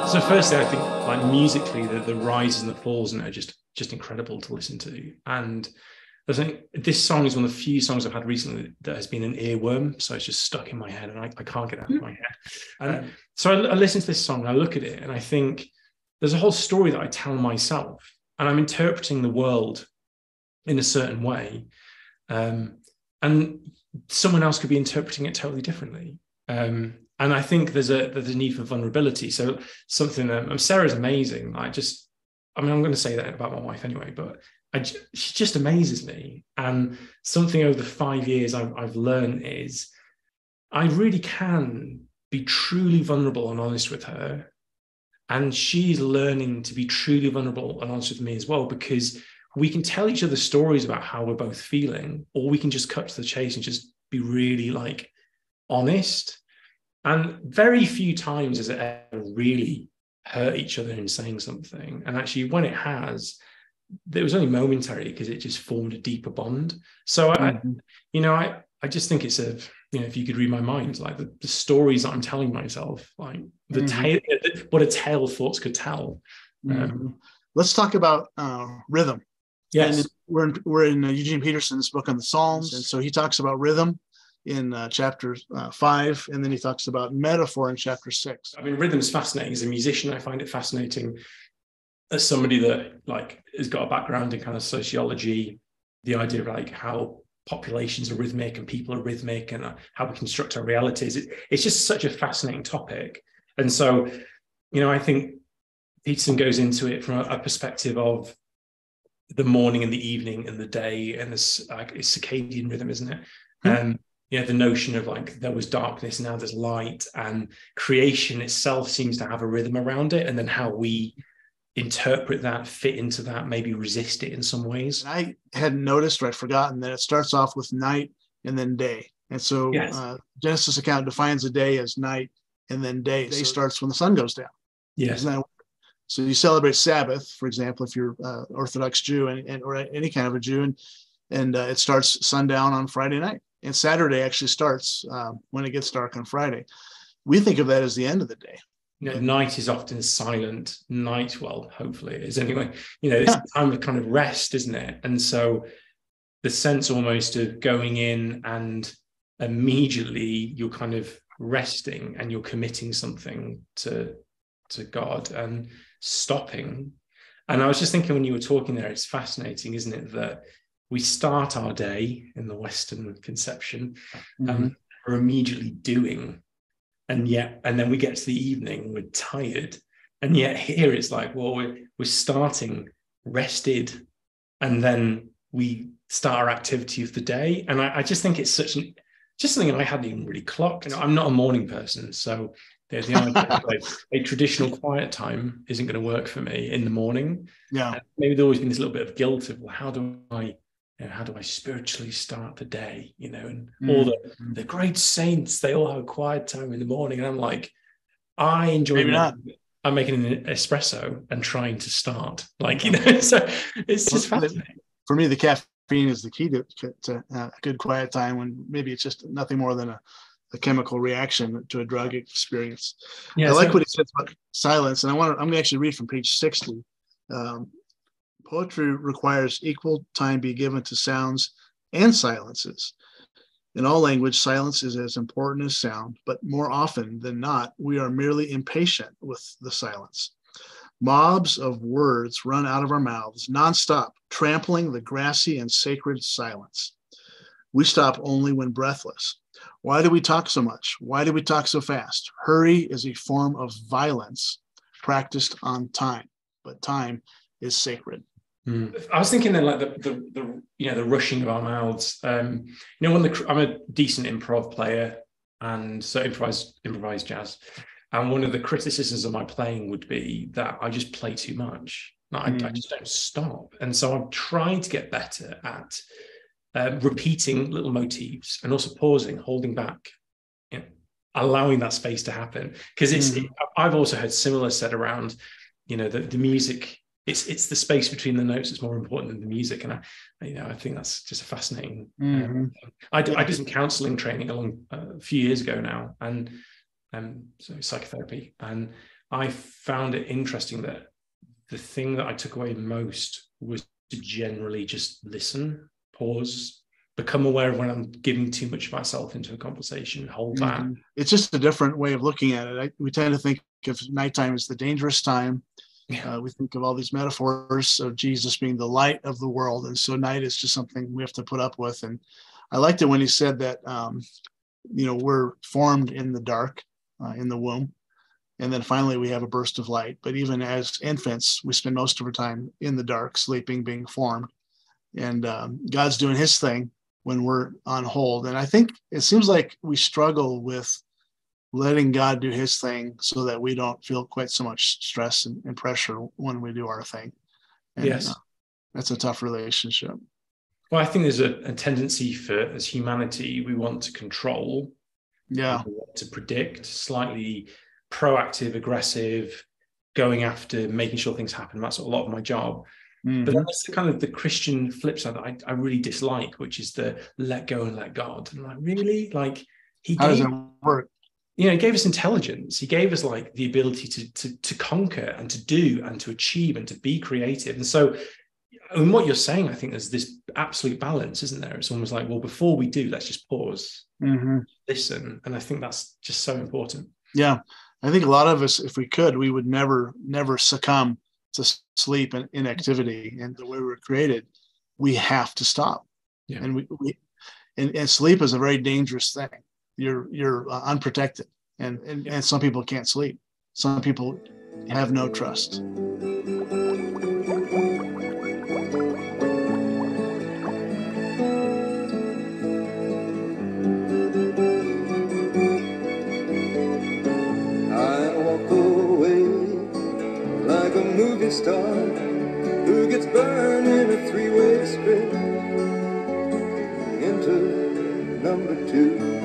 So firstly, I think like musically, the rises and the falls in it are just incredible to listen to. And I think this song is one of the few songs I've had recently that has been an earworm. So it's just stuck in my head and I can't get it out of my head. And so I listen to this song and I look at it and I think there's a whole story that I tell myself and I'm interpreting the world in a certain way. And someone else could be interpreting it totally differently. And I think there's a need for vulnerability. So something Sarah's amazing. I'm going to say that about my wife anyway, but she just amazes me. And something over the 5 years I've learned is I really can be truly vulnerable and honest with her. And she's learning to be truly vulnerable and honest with me as well, because we can tell each other stories about how we're both feeling, or we can just cut to the chase and just be really like honest. And very few times has it ever really hurt each other in saying something. And actually, when it has, it was only momentary because it just formed a deeper bond. So I just think it's if you could read my mind, like the stories that I'm telling myself, like what a tale of thoughts could tell. Let's talk about rhythm. Yes. And we're in Eugene Peterson's book on the Psalms. And so he talks about rhythm in chapter 5, and then he talks about metaphor in chapter 6. I mean, rhythm's fascinating. As a musician, I find it fascinating. As somebody that like has got a background in kind of sociology, the idea of like how populations are rhythmic and people are rhythmic and how we construct our realities, it's just such a fascinating topic. And so, I think Peterson goes into it from a perspective of the morning and the evening and the day, and this like it's circadian rhythm, isn't it? And the notion of like there was darkness, now there's light, and creation itself seems to have a rhythm around it, and then how we interpret that, fit into that, maybe resist it in some ways. I hadn't noticed, or I'd forgotten that it starts off with night and then day. And so Genesis account defines a day as night and then day. Day starts when the sun goes down. Yes. So you celebrate Sabbath, for example, if you're Orthodox Jew or any kind of a Jew, and it starts sundown on Friday night. And Saturday actually starts when it gets dark on Friday. We think of that as the end of the day. Night is often silent. Night, well, hopefully it is anyway. It's a time of kind of rest, isn't it? And so the sense almost of going in and immediately you're kind of resting and you're committing something to God and stopping. And I was just thinking when you were talking there, it's fascinating, isn't it, that we start our day in the Western conception, we're immediately doing. And then we get to the evening, we're tired. And yet here it's like, well, we're starting rested, and then we start our activity of the day. And I just think it's just something I hadn't even really clocked. I'm not a morning person, so the idea like a traditional quiet time isn't going to work for me in the morning. Yeah. And maybe there's always been this little bit of guilt of, well, how do I spiritually start the day, and all the great saints, they all have a quiet time in the morning. And I'm like, I enjoy Maybe not. I'm making an espresso and trying to start, so it's just fascinating. For me, the caffeine is the key to a good quiet time, when maybe it's just nothing more than a chemical reaction to a drug experience. I like what he says about silence. And I'm going to actually read from page 60. Poetry requires equal time be given to sounds and silences. In all language, silence is as important as sound, but more often than not, we are merely impatient with the silence. Mobs of words run out of our mouths nonstop, trampling the grassy and sacred silence. We stop only when breathless. Why do we talk so much? Why do we talk so fast? Hurry is a form of violence practiced on time, but time is sacred. I was thinking then, like the rushing of our mouths. I'm a decent improv player, and so improvised jazz. And one of the criticisms of my playing would be that I just play too much. I just don't stop. And so I'm trying to get better at repeating little motifs and also pausing, holding back, allowing that space to happen. Because I've also heard similar said around, the music. It's the space between the notes that's more important than the music, and I think that's just a fascinating. I did some counselling training a few years ago now, and so psychotherapy, and I found it interesting that the thing that I took away most was to generally just listen, pause, become aware of when I'm giving too much of myself into a conversation, hold that. It's just a different way of looking at it. We tend to think of nighttime as the dangerous time. We think of all these metaphors of Jesus being the light of the world. And so night is just something we have to put up with. And I liked it when he said that, we're formed in the dark, in the womb. And then finally we have a burst of light. But even as infants, we spend most of our time in the dark, sleeping, being formed. And God's doing his thing when we're on hold. And I think it seems like we struggle with letting God do his thing so that we don't feel quite so much stress and pressure when we do our thing. And, yes. That's a tough relationship. Well, I think there's a tendency for, as humanity, we want to control. Yeah. We want to predict, slightly proactive, aggressive, going after, making sure things happen. That's a lot of my job. Mm-hmm. But that's the kind of the Christian flip side that I really dislike, which is the let go and let God. And like, really? Like, how does that work? He gave us intelligence. He gave us like the ability to conquer and to do and to achieve and to be creative. And so, and what you're saying, I think there's this absolute balance, isn't there? It's almost like, well, before we do, let's just pause, listen. And I think that's just so important. Yeah. I think a lot of us, if we could, we would never succumb to sleep and inactivity. And the way we were created, we have to stop. Yeah. And sleep is a very dangerous thing. You're unprotected, and some people can't sleep. Some people have no trust. Movie star who gets burned in a three-way script into number 2.